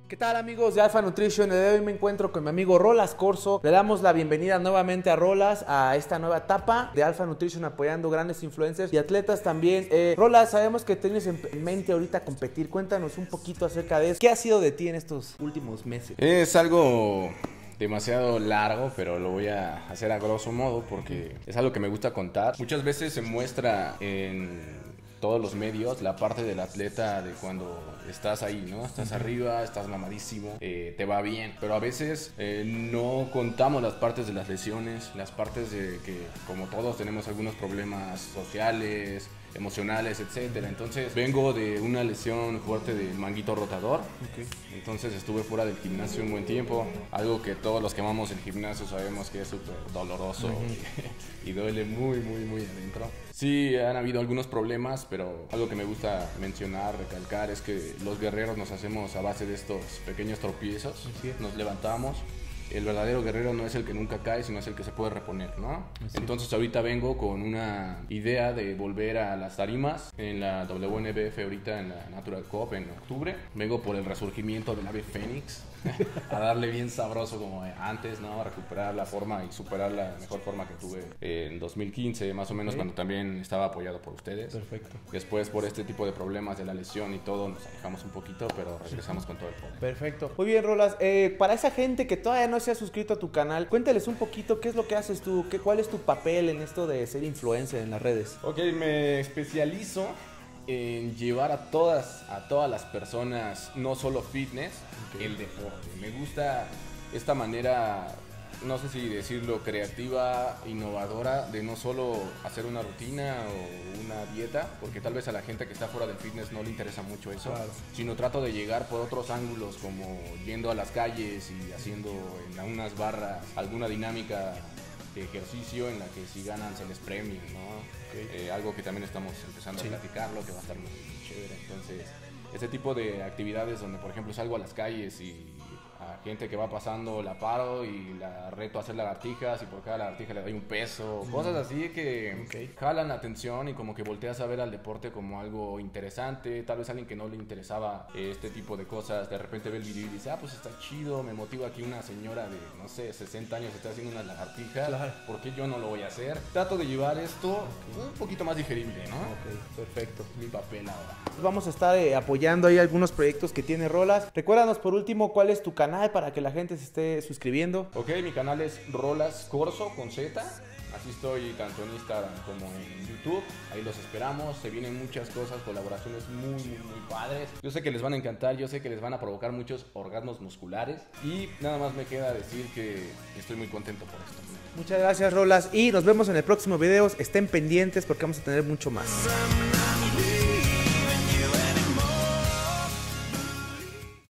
¿Qué tal, amigos de Alpha Nutrition? El día de hoy me encuentro con mi amigo Rolas Corso. Le damos la bienvenida nuevamente a Rolas a esta nueva etapa de Alpha Nutrition, apoyando grandes influencers y atletas también. Rolas, sabemos que tienes en mente ahorita competir. Cuéntanos un poquito acerca de eso. ¿Qué ha sido de ti en estos últimos meses? Es algo demasiado largo, pero lo voy a hacer a grosso modo porque es algo que me gusta contar. Muchas veces se muestra en todos los medios la parte del atleta de cuando estás ahí, ¿no? Estás arriba, estás mamadísimo, te va bien, pero a veces no contamos las partes de las lesiones, las partes de que, como todos, tenemos algunos problemas sociales, emocionales, etcétera. Entonces vengo de una lesión fuerte del manguito rotador. Entonces estuve fuera del gimnasio un buen tiempo, algo que todos los que amamos el gimnasio sabemos que es súper doloroso y duele muy adentro. Sí, han habido algunos problemas, pero algo que me gusta mencionar, recalcar, es que los guerreros nos hacemos a base de estos pequeños tropiezos. Nos levantamos. El verdadero guerrero no es el que nunca cae, sino es el que se puede reponer, ¿no? Entonces ahorita vengo con una idea de volver a las tarimas en la WNBF, ahorita en la Natural Cup en octubre. Vengo por el resurgimiento del ave fénix, a darle bien sabroso como antes, ¿no? A recuperar la forma y superar la mejor forma que tuve en 2015, más o menos, cuando también estaba apoyado por ustedes. Perfecto. Después, por este tipo de problemas de la lesión y todo, nos alejamos un poquito, pero regresamos con todo el poder. Perfecto. Muy bien, Rolas. Para esa gente que todavía no se ha suscrito a tu canal, cuéntales un poquito qué es lo que haces tú, cuál es tu papel en esto de ser influencer en las redes. Ok, me especializo en llevar a todas las personas, no solo fitness, el deporte. Me gusta esta manera, no sé si decirlo, creativa, innovadora, de no solo hacer una rutina o una dieta, porque tal vez a la gente que está fuera del fitness no le interesa mucho eso, sino trato de llegar por otros ángulos, como yendo a las calles y haciendo en unas barras alguna dinámica de ejercicio en la que si ganan se les premia, ¿no? Algo que también estamos empezando a platicarlo, que va a estar muy chévere. Entonces, este tipo de actividades donde, por ejemplo, salgo a las calles y a gente que va pasando la paro y la reto a hacer lagartijas, y por cada lagartija le doy un peso, cosas así que jalan la atención y como que volteas a ver al deporte como algo interesante. Tal vez alguien que no le interesaba este tipo de cosas, de repente ve el video y dice, pues está chido, me motiva aquí una señora de, no sé, 60 años está haciendo unas lagartijas, ¿por qué yo no lo voy a hacer? Trato de llevar esto un poquito más digerible, ¿no? Perfecto. Mi papel ahora. Vamos a estar apoyando ahí algunos proyectos que tiene Rolas. Recuérdanos por último cuál es tu canal para que la gente se esté suscribiendo. Ok, mi canal es Rolas Corso con Z. Así estoy tanto en Instagram como en YouTube. Ahí los esperamos. Se vienen muchas cosas, colaboraciones muy padres. Yo sé que les van a encantar, yo sé que les van a provocar muchos orgasmos musculares. Y nada más me queda decir que estoy muy contento por esto. Muchas gracias, Rolas. Y nos vemos en el próximo video. Estén pendientes porque vamos a tener mucho más.